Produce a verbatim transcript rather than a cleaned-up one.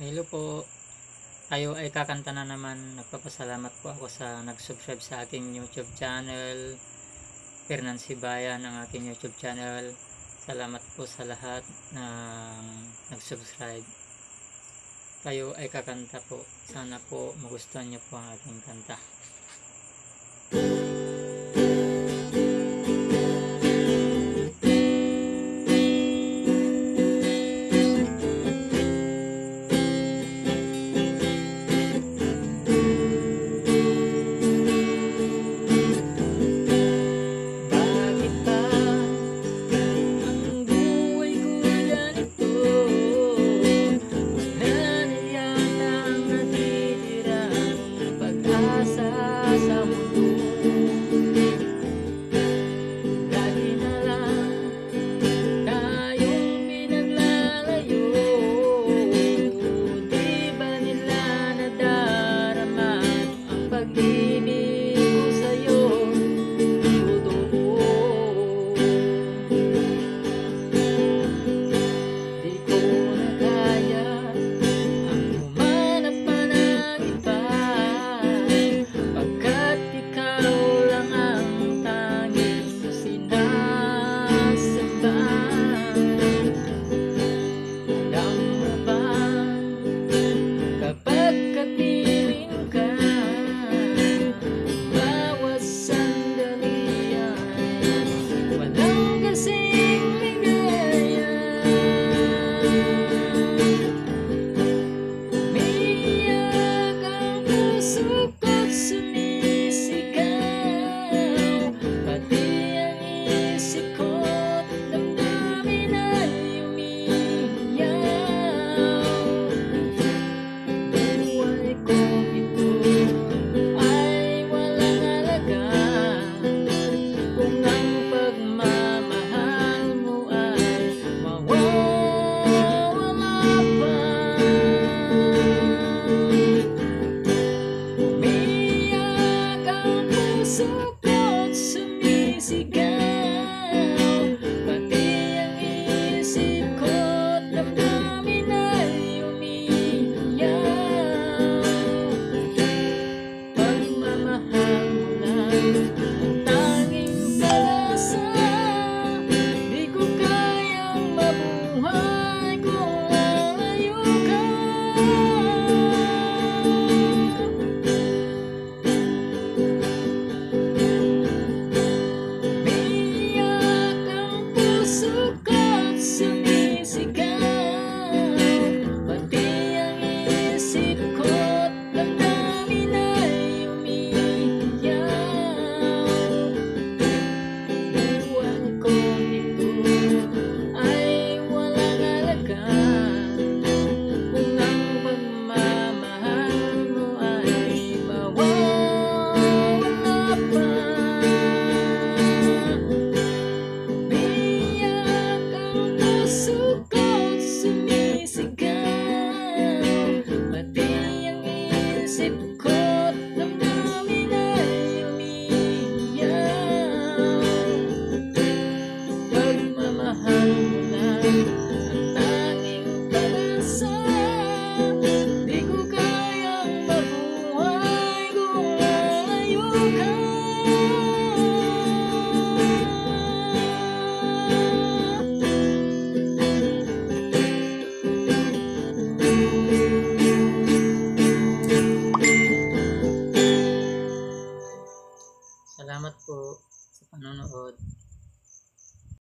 Hello po. Tayo ay kakanta na naman. Nagpapasalamat po ako sa nag-subscribe sa aking YouTube channel. Fernan Sibayan ang aking YouTube channel. Salamat po sa lahat ng nag-subscribe. Tayo ay kakanta po. Sana po magustuhan niyo po ang aking kanta. Salamat po sa panonood.